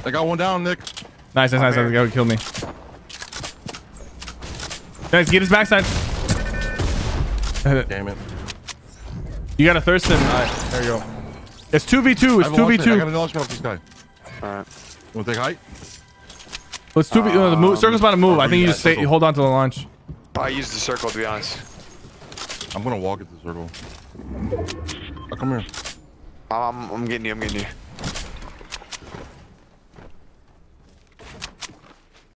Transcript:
I got one down, Nick. Nice. The guy killed me. Guys, get his backside. Damn it. You got a Thurston. There you go. It's 2v2. It's 2v2. I got a launch pad off this guy. Alright. You want to take height? Let's 2v. The move. Circle's about to move. I think you just stay. Hold on to the launch. I used the circle, to be honest. I'm gonna walk at the circle. Oh, come here. I'm getting you.